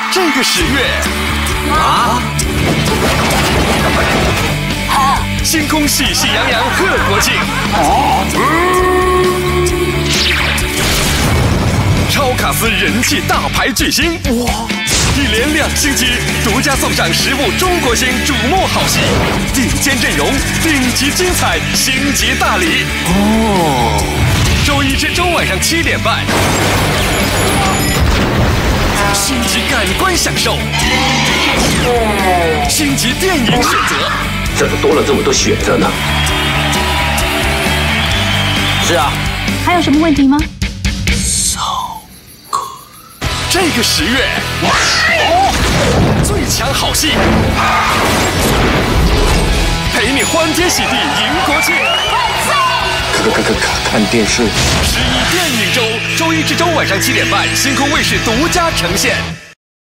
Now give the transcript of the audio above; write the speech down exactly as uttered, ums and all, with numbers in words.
这个十月啊， 星空喜喜洋洋贺国庆，超卡司人气大牌巨星，哇！一连两星期，独家送上十部中国星瞩目好戏，顶尖阵容，顶级精彩，星级大礼哦！周一至周晚上七点半，星级感官享受，星级电影选择， 怎么多了这么多选择呢？是啊， 还有什么问题吗？ 这个十月，最强好戏，陪你欢天喜地迎国庆。 看看看看看电视。 十一电影周，周一至周晚上七点半，星空卫视独家呈现。